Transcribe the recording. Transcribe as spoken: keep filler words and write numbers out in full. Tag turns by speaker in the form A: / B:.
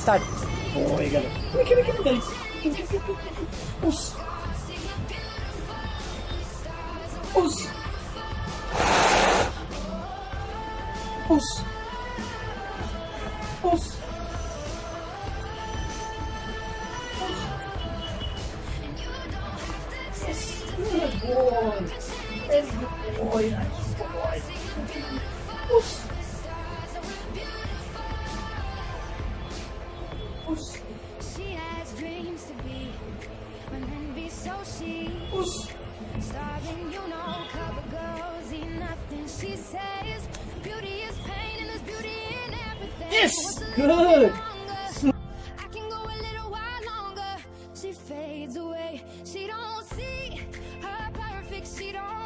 A: start. Oh, হয়ে গেল। কেন কেন কেন? উস। উস। উস। উস। Good boy. Very good boy. Nice boy. Push. Push.
B: She has dreams to be, and then be so she.
A: Push.
B: Starving, you know, cover girls eat nothing. She says beauty is pain, and there's beauty in everything.
A: Yes. Good.
B: I can go a little while longer. She fades away. She don't see her perfect. She don't.